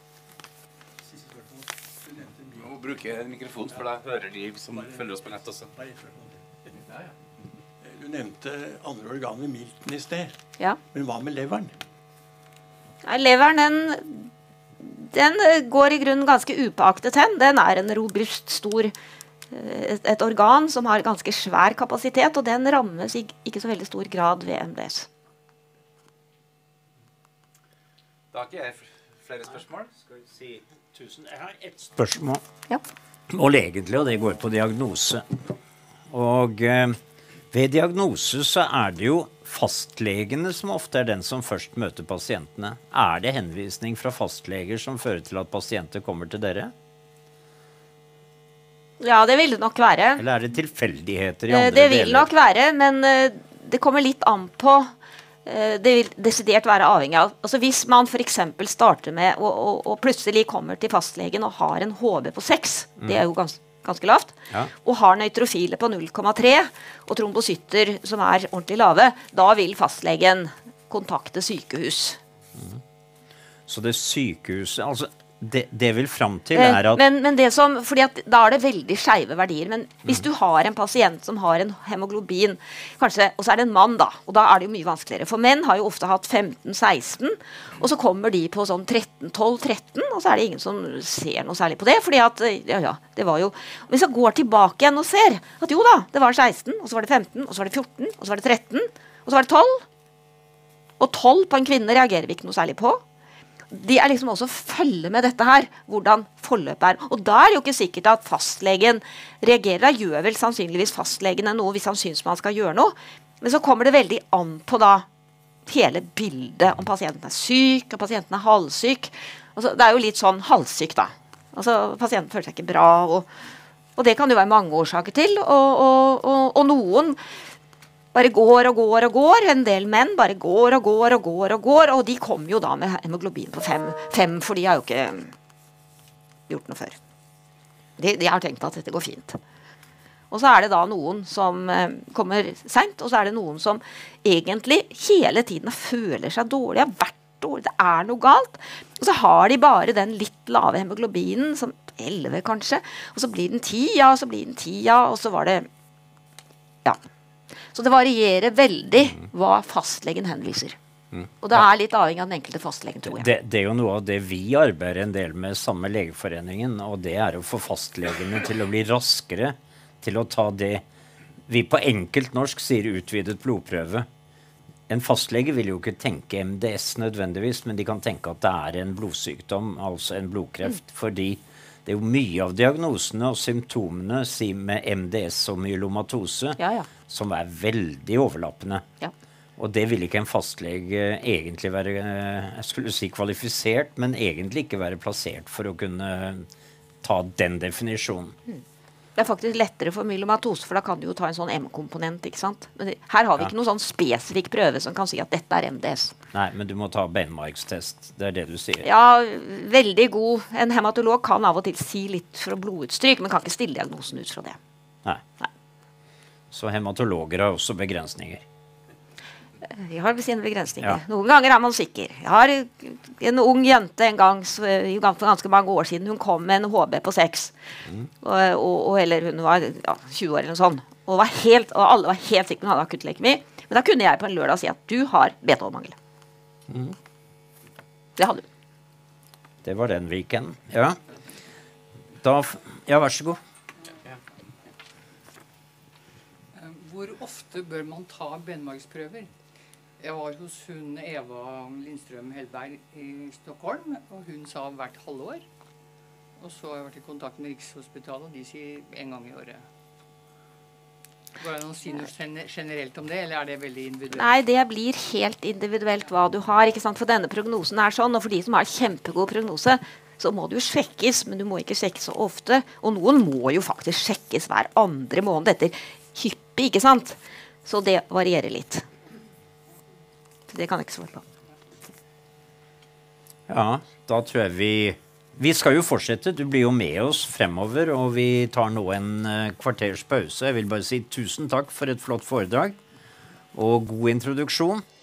Vi må bruke mikrofon, for da hører de som følger oss på nett også. Du nevnte andre organer ved milten i sted. Ja. Men hva med leveren? Nei, leveren, den, den går i grunnen ganske upåaktet hen. Den er en robust, stor Et, et organ som har ganske svær kapasitet, og den rammes i ikke så veldig stor grad ved M D S. Da har ikke jeg flere spørsmål. Skal vi si tusen? Jeg har ett spørsmål. Ja. Og egentlig, og det går på diagnose. Og eh, ved diagnose så er det jo fastlegene som ofte er den som først møter pasientene. Er det henvisning fra fastleger som fører til at pasienter kommer til dere? Ja, det vil det nok være. Eller er det tilfeldigheter i Eh, andre Det vil deler? nok være, men eh, det kommer litt an på. Eh, Det vil desidert være avhengig av. Altså hvis man for eksempel starter med og, og, og plutselig kommer til fastlegen og har en H B på seks, det er jo gans, ganske lavt, Ja. og har nøytrofile på null komma tre og trombosytter som er ordentlig lave, da vil fastlegen kontakte sykehus. Så det sykehuset, altså Det, det vil fram til Eh, er at Men, men det som, fordi at da er det veldig skeive verdier. Men hvis du har en pasient som har en hemoglobin, kanskje, og så er det en mann, da, og da er det jo mye vanskeligere. For menn har jo ofte hatt femten seksten, og så kommer de på sånn tretten tolv tretten, og så er det ingen som ser noe særlig på det. Fordi at, ja, ja, det var jo Hvis jeg går tilbake igjen og ser at jo da, det var seksten, og så var det femten, og så var det fjorten, og så var det tretten, og så var det tolv. Og tolv på en kvinne reagerer vi ikke noe særlig på. De er liksom også å følge med dette her, hvordan forløpet er. Og da er det jo ikke sikkert at fastlegen reagerer. Da gjør vel sannsynligvis fastlegene noe hvis han syns man skal gjøre noe. Men så kommer det veldig an på da hele bildet om pasienten er syk, og pasienten er halvsyk. Altså, det er jo litt sånn halvsyk, da. Altså, pasienten føler seg ikke bra, og, og det kan jo være mange årsaker til. Og, og, og, og noen bare går og går og går. En del menn bare går og går og går og går, og de kommer jo da med hemoglobin på fem, fem for de har jo ikke gjort noe før. De, de har tenkt at dette går fint. Og så er det da noen som eh, kommer sent, og så er det noen som egentlig hele tiden føler seg dårlig, har vært dårlig, det er noe galt. Og så har de bare den litt lave hemoglobinen, som elleve kanskje, og så blir den ti, ja, og så blir den ti, ja, og så var det, ja. Så det varierer veldig hva fastlegen henviser. Mm. Og det er litt avhengig av den enkelte fastlegen, tror jeg. Det, det er jo noe av det vi arbeider en del med sammen med Legeforeningen, og det er å få fastlegene til å bli raskere til å ta det vi på enkelt norsk sier utvidet blodprøve. En fastlege vil jo ikke tenke M D S nødvendigvis, men de kan tenke at det er en blodsykdom, altså en blodkreft, mm. fordi det er jo mye av diagnosene og symptomene si med M D S og myelomatose ja, ja. som er veldig overlappende. Ja. Og det vil ikke en fastlege egentlig være, jeg skulle si kvalifisert, men egentlig ikke være plassert for å kunne ta den definisjonen. Mm. Det er faktisk lettere for myelomatose, for da kan du jo ta en sånn M-komponent, ikke sant? Men det, her har vi ja. ikke noen sånn spesifikk prøve som kan si at dette er M D S. Nei, men du må ta benmarkstest, det er det du sier. Ja, veldig god. En hematolog kan av og til si litt fra blodutstryk, men kan ikke stille diagnosen ut fra det. Nei. Nei. Så hematologer har også begrensninger. De har sine begrensninger. Ja. Noen ganger er man sikker. Jeg har en ung jente en gang for ganske mange år siden. Hun kom med en H B på seks. Mm. Og, og, og, eller hun var ja, tjue år eller noe sånt. Og, var helt, og alle var helt sikre på hun hadde akuttleukemi. Men da kunne jeg på en lørdag si at du har B tolv-mangel. Mm. Det hadde du. Det var den weekenden. Ja. Da, ja, vær så god. Hvor ofte bør man ta benmargsprøver? Jeg var hos hun Eva Lindstrøm Hellberg i Stockholm, og hun sa hvert halvår. Og så har jeg vært i kontakt med Rikshospitalet, og de sier en gang i året. Går det noe å si noe generelt om det, eller er det veldig individuelt? Nei, det blir helt individuelt hva du har, ikke sant? For denne prognosen er sånn, og for de som har kjempegod prognose, så må du jo sjekkes, men du må ikke sjekkes så ofte. Og noen må jo faktisk sjekkes hver andre måned etter hyppig, ikke sant? Så det varierer litt. Det kan jeg ikke svare på. Ja, da tror jeg vi... Vi skal jo fortsette, du blir jo med oss fremover, og vi tar nå en uh, kvarters pause. Jeg vil bare si tusen takk for et flott foredrag, og god introduksjon.